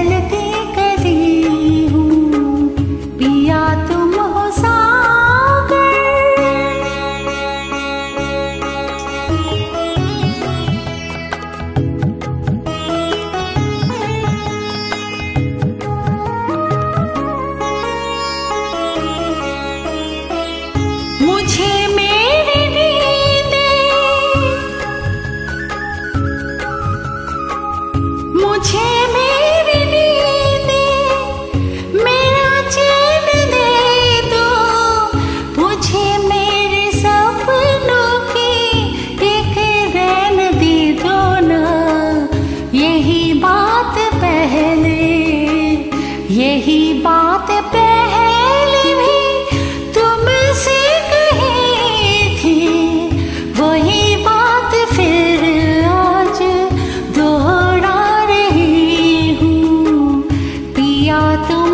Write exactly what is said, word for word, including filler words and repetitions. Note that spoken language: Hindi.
ढलती कली हूँ, पिया तुम हो सागर। मुझे मेरी नींदें, मुझे मेरी नींदें, मेरा चैन दे दो, मुझे मेरे सपनों की एक रैन दे दो ना। यही बात पहले, यही बात पहले भी तुमसे कही थी, वही बात फिर आज दोहरा रही हूँ, पिया तुम